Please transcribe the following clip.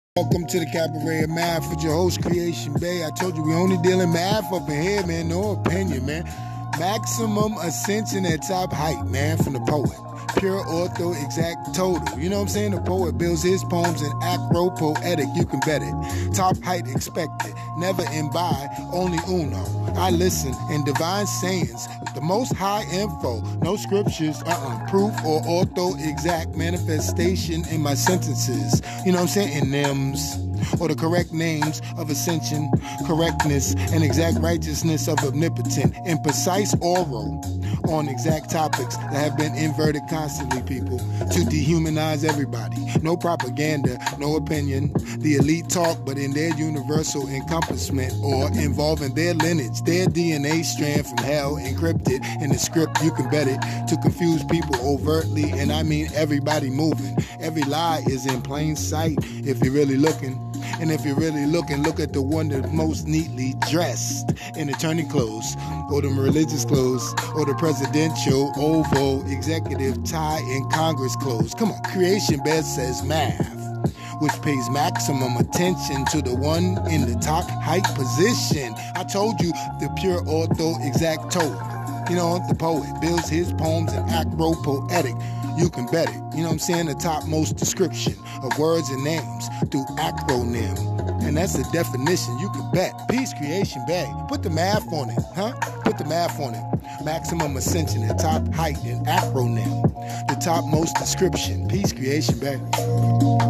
Welcome to the Cabaret of Math with your host, Creation Bay. I told you we only dealing math up in here, man. No opinion, man. Maximum ascension at top height, man, from the poet. Pure ortho, exact total. You know what I'm saying? The poet builds his poems in acro-poetic, you can bet it. Top height expected, never in by, only uno. I listen in divine sayings, the most high info, no scriptures, proof or ortho exact manifestation in my sentences. You know what I'm saying? In thems, or the correct names of ascension, correctness, and exact righteousness of omnipotent, in precise oral on exact topics that have been inverted constantly, people, to dehumanize everybody. No propaganda, no opinion. The elite talk, but in their universal encompassment or involving their lineage, their DNA strand from hell encrypted in the script, you can bet it, to confuse people overtly, and I mean everybody moving. Every lie is in plain sight if you're really looking. And if you're really looking, look at the one that's most neatly dressed in attorney clothes, or the religious clothes, or the presidential, oval, executive tie and Congress clothes. Come on, Creation Best says math, which pays maximum attention to the one in the top height position. I told you the pure ortho exact total. You know, the poet builds his poems in acro-poetic. You can bet it. You know what I'm saying? The topmost description of words and names through acronym. And that's the definition. You can bet. Peace Creation Bay. Put the math on it, huh? Put the math on it. Maximum ascension at top height in acronym. The topmost description. Peace Creation Bay.